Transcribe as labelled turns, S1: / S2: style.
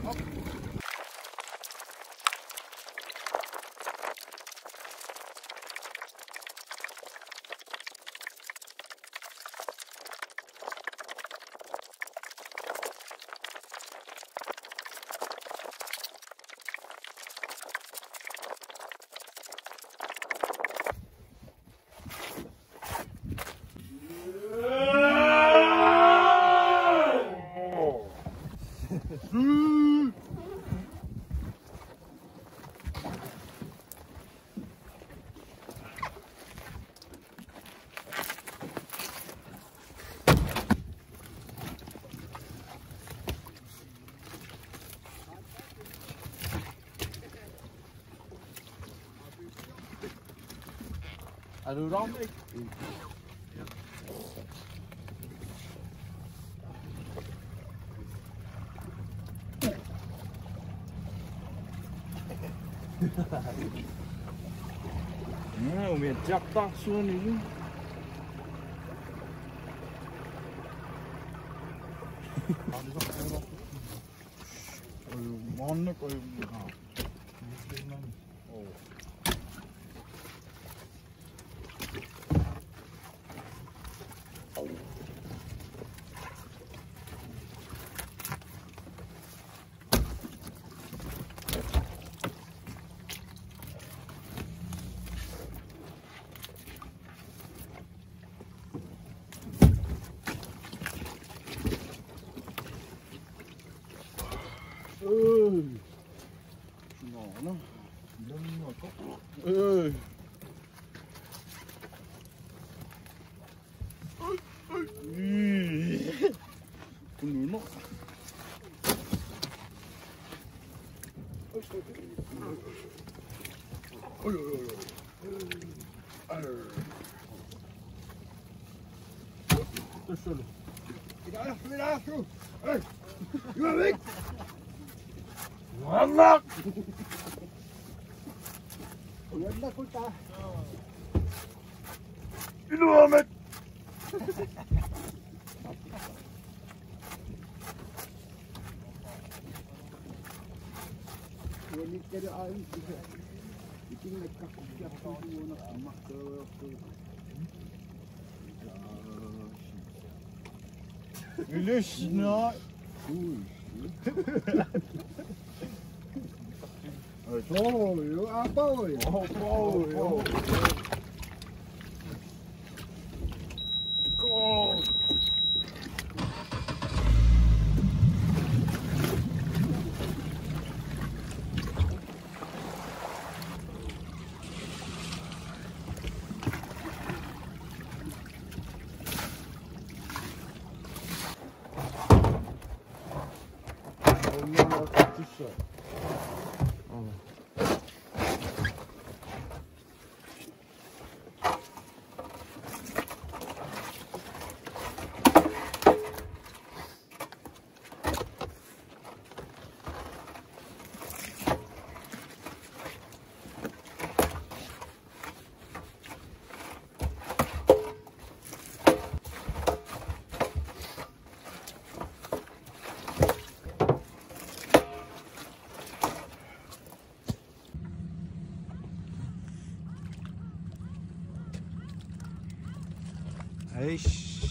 S1: Are du rond ikke? Nah, umi jatah sun ini. Mana kau? Oh. Nó lưng mà có ơi con núi nó ôi
S2: Ganda ko ta.
S1: Inuamit.
S2: Ini kira air juga. Itu lekat siap kau nak amak ke.
S1: Lyssna.
S2: Oh, yo apa oi?
S1: Oh. Eish.